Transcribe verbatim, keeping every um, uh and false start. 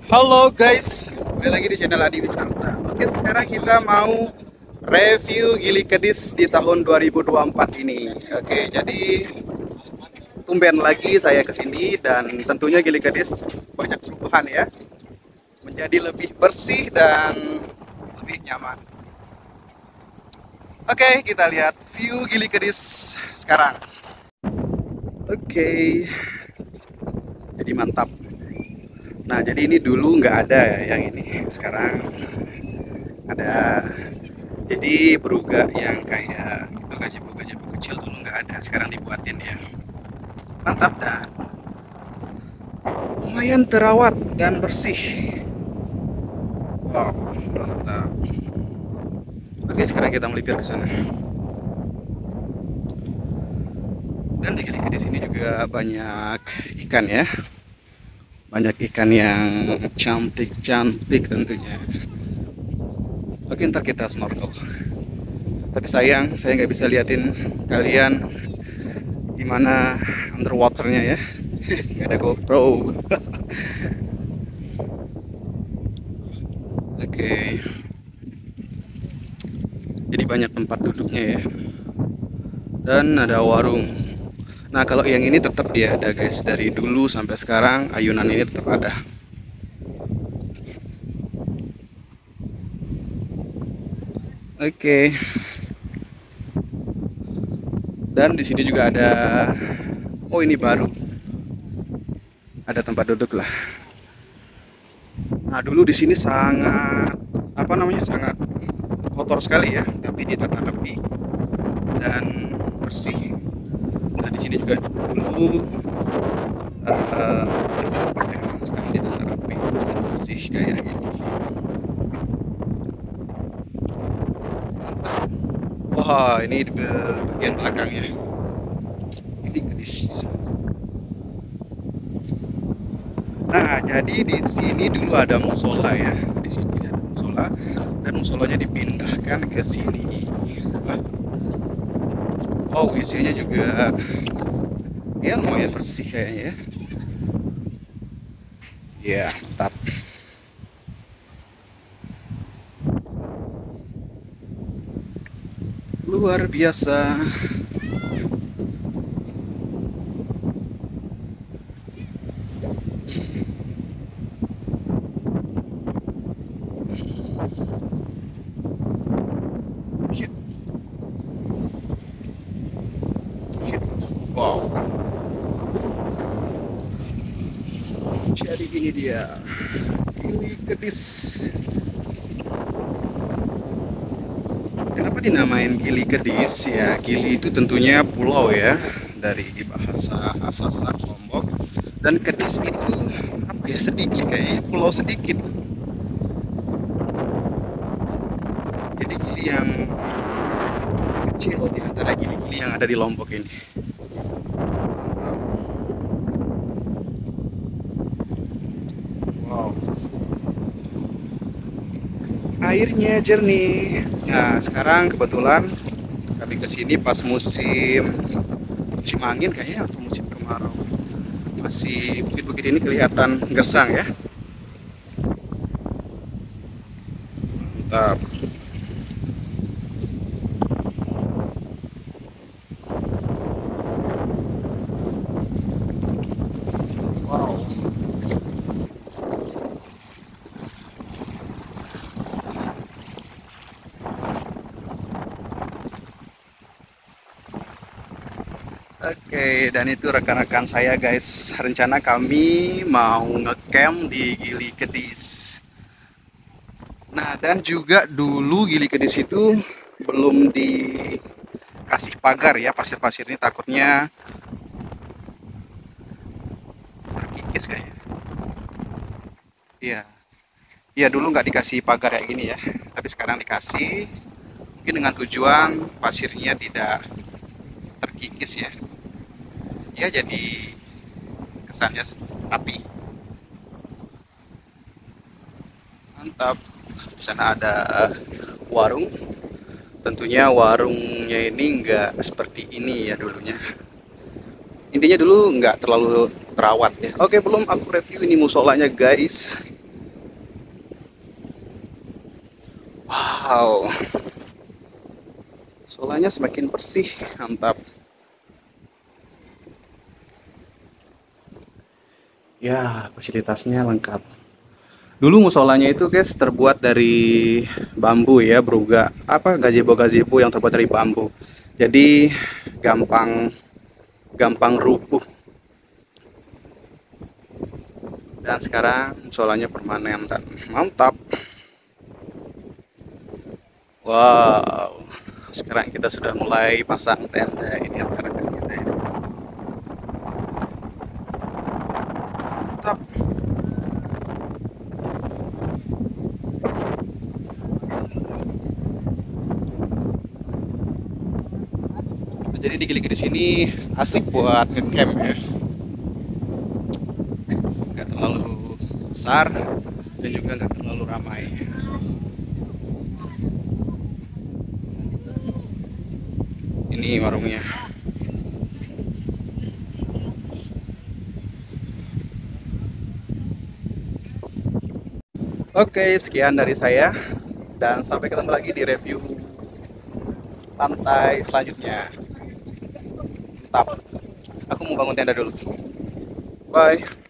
Halo guys, kembali lagi di channel Adi Wisata. Oke, sekarang kita mau review Gili Kedis di tahun dua ribu dua puluh empat ini. Oke, jadi tumben lagi saya ke sini dan tentunya Gili Kedis banyak perubahan ya, menjadi lebih bersih dan lebih nyaman. Oke, kita lihat view Gili Kedis sekarang. Oke, jadi mantap. Nah, jadi ini dulu nggak ada ya yang ini. Sekarang ada. Jadi beruga yang kayak itu gazebo-gazebo kecil dulu nggak ada, sekarang dibuatin ya. Mantap dan lumayan terawat dan bersih. Wow, mantap. Oke, sekarang kita melipir ke sana. Dan di di sini juga banyak ikan ya. Banyak ikan yang cantik-cantik tentunya. Oke, ntar kita snorkel. Tapi sayang, saya nggak bisa liatin kalian gimana underwaternya ya. Nggak ada GoPro. Oke, jadi banyak tempat duduknya ya. Dan ada warung. Nah, kalau yang ini tetap dia ada guys, dari dulu sampai sekarang ayunan ini tetap ada. Oke. Dan di sini juga ada, oh ini baru, ada tempat duduk lah. Nah, dulu di sini sangat apa namanya sangat kotor sekali ya, tapi ditata rapi dan bersih. Nah, di sini juga dulu uh, ya, sekarang ditata rapi dan bersih kayak gini. Wah, ini di bagian belakang ya. Ini kedis. Nah, jadi di sini dulu ada musola ya. Di sini ada musola dan musolanya dipindahkan ke sini. Oh, isinya juga ya lumayan bersih kayaknya ya. Ya, mantap. Luar biasa. Ya, ya. Wow. Jadi ini dia Gili Kedis. Kenapa dinamain Gili Kedis ya? Gili itu tentunya pulau ya, dari bahasa Sasak Lombok. Dan Kedis itu apa ya, sedikit kayaknya, pulau sedikit. Jadi gili yang kecil di antara gili-gili yang ada di Lombok ini. Mantap. Wow. Airnya jernih. Nah, sekarang kebetulan kami ke sini pas musim musim angin kayaknya atau musim kemarau. Masih bukit-bukit ini kelihatan gersang ya. Mantap. Wow. Oke, dan itu rekan-rekan saya guys. Rencana kami mau ngecamp di Gili Kedis. Nah, dan juga dulu Gili Kedis itu belum dikasih pagar ya, pasir-pasir ini takutnya terkikis kayaknya. Iya, iya dulu nggak dikasih pagar kayak gini ya, tapi sekarang dikasih. Mungkin dengan tujuan pasirnya tidak terkikis ya. Ya jadi kesannya rapi. Mantap. Di sana ada warung. Tentunya warungnya ini nggak seperti ini ya dulunya. Intinya dulu nggak terlalu terawat ya. Oke, belum aku review ini musolanya guys. Wow, solanya semakin bersih, mantap. Ya, fasilitasnya lengkap. Dulu musolanya itu guys terbuat dari bambu ya, beruga apa gazebo-gazebo yang terbuat dari bambu. Jadi gampang gampang rubuh. Dan sekarang musolanya permanen dan mantap. Wow. Sekarang kita sudah mulai pasang tenda ini antara kita ini. Mantap. Jadi di Gili-Gili sini asik buat ngecamp ya. Nggak terlalu besar dan juga nggak terlalu ramai. Ini warungnya. Oke, sekian dari saya dan sampai ketemu lagi di review pantai selanjutnya. Mantap. Aku mau bangun tenda dulu. Bye.